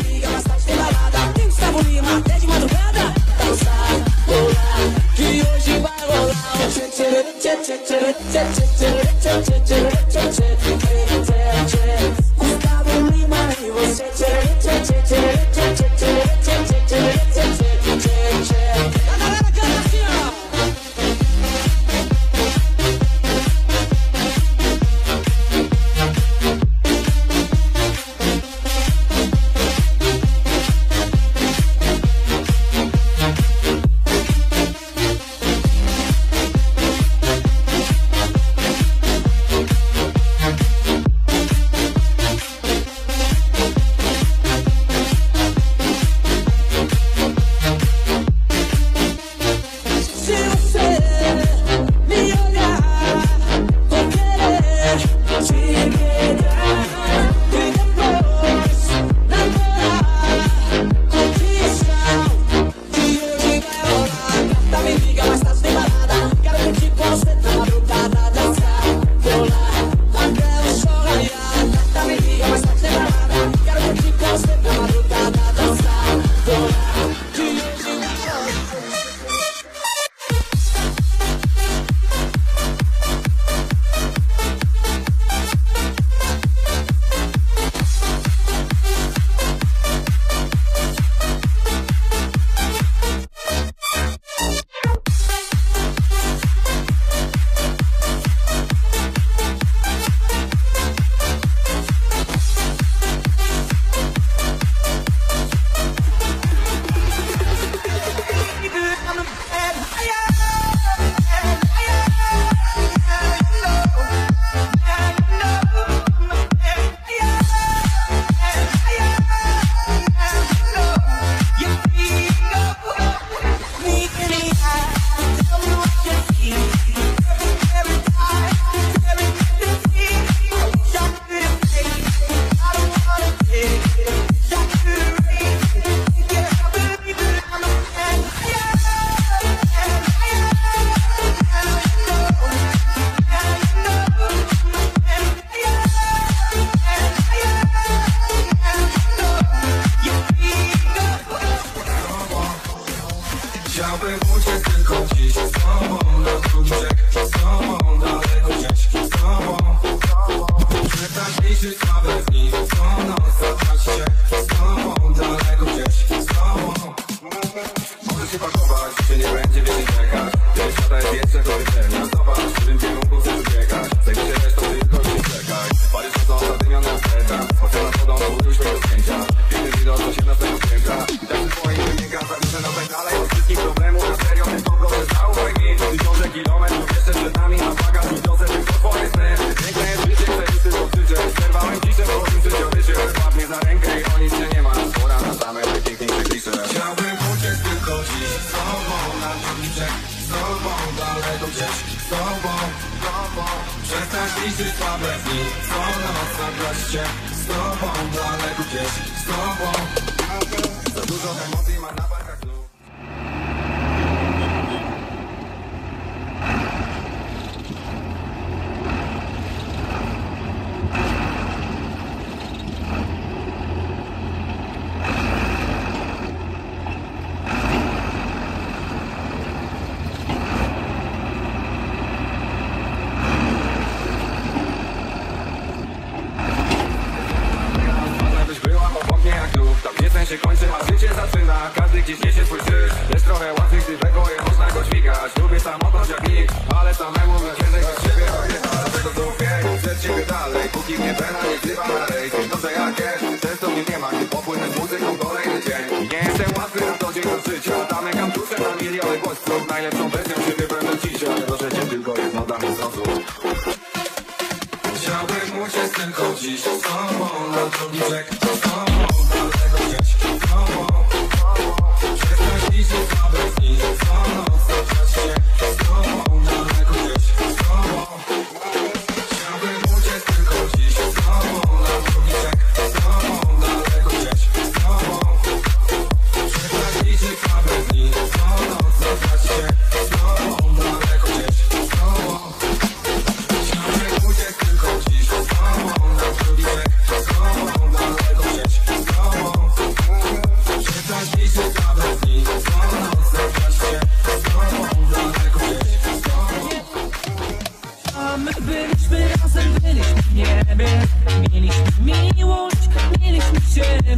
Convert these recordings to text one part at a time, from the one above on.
liga, mas tarde tem balada. Tem Gustavo Lima até de madrugada. Dançar, rolar, que hoje vai rolar um tchê tchê tchê tchê tchê tchê tchê tchê tchê tchê tchê. Gustavo Lima e você tchê tchê tchê tchê tchê tchê tchê tchê tchê tchê. A galera canta assim, ó.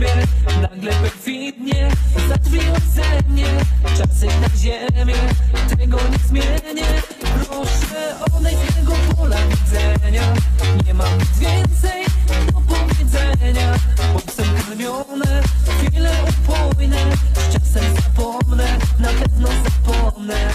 ciebie. Nagle perfidnie zatwiłaś ze mnie. Czasy na ziemię, tego nie zmienię. Proszę odejdź z tego pola widzenia. Nie mam nic więcej do powiedzenia. Chłopcem karmione, chwile upojne. Z czasem zapomnę, na pewno zapomnę.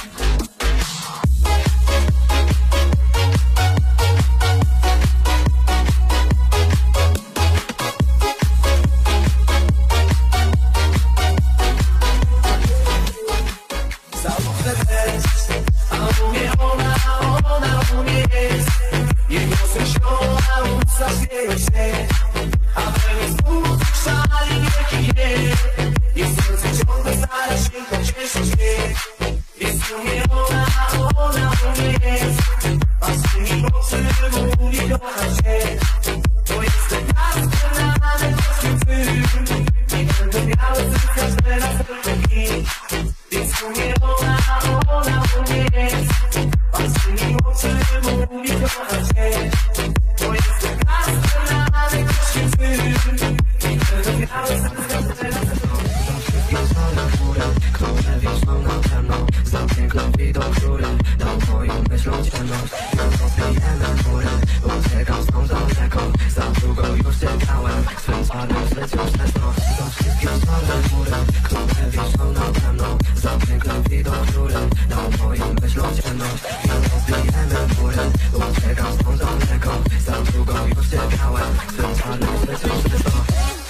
A we mnie znów szali wielki nie. I serce ciągle stara się pocieszyć mnie. Jest u mnie ona u mnie jest. A z tymi oczy mówi kocham cię. To jest ten następny polskim film. I będę miał każde następne dni. Jest u mnie ona u mnie jest. A z tymi oczy mówi kocham cię. To jest ten następny polskim film. I będę miał które wiosną nade mną. Znam piękną widok, który dał moim myślom ciemność. Już rozbijemy mury, uciekam stąd daleko. Za długo już czekałem w swym czarnym życiu przez noc. Za wszystkie czarne mury, które wiosną nade mną. Znam piękną widok, który dał moim myślom ciemność. Już rozbijemy mury, uciekam stąd daleko. Za długo już czekałem w swym czarnym życiu przez noc.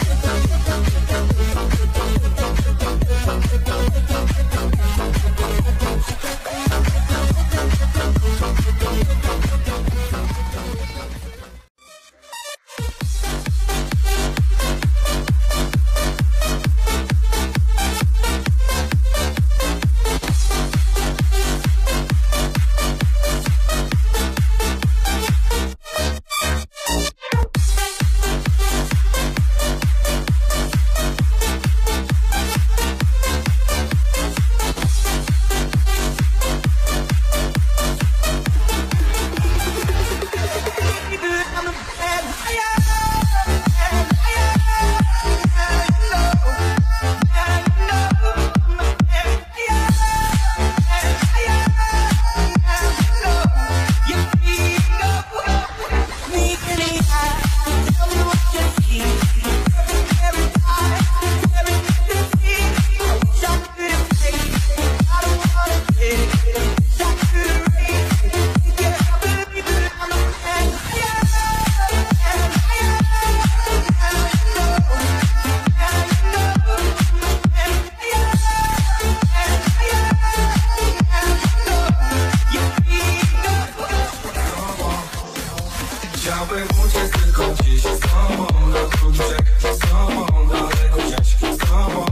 Chciałbym uciec tylko dziś z tobą na drugi brzeg, z tobą daleko gdzieś, z tobą.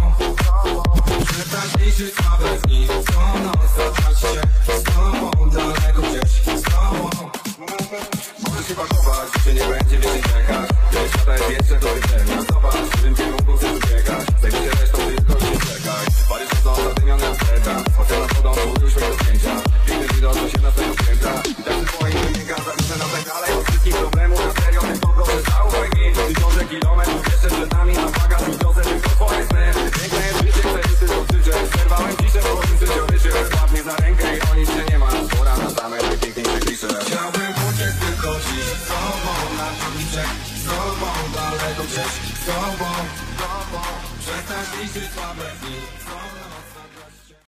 Przestać liczyć słabe dni, co noc zatracić się, z tobą daleko gdzieś, z tobą. Możesz się pakować, że nie będzie więcej czekać. Wiesz, świata jest jeszcze do widzenia. Zobacz, w którym kierunku chcesz uciekać. Zajmij się resztą, tylko nie czekaj. Paryż są zadymione jak seta. Spacer nad wodą, spójrz do zdjęcia. Piękny widok, to się na tego piętra. I tak z moim wynika, zapiszę na tak dalej. Od wszystkich problemów na serio, tylko proszę zaufaj mi. Tysiące kilometrów jeszcze przed nami. Na bagaż i wiozę tylko twoje sny. Piękne jest życie, chcę już tylko krzyczeć. Przerwałem ciszę w moim życiorysie. Złap mnie za rękę i o nic się nie ma. Pora na same najpiękniejsze klisze. Chciałbym uciec tylko dziś z tobą na drugi brzeg, z tobą daleko gdzieś, z tobą. Przestań liczyć słabe dni.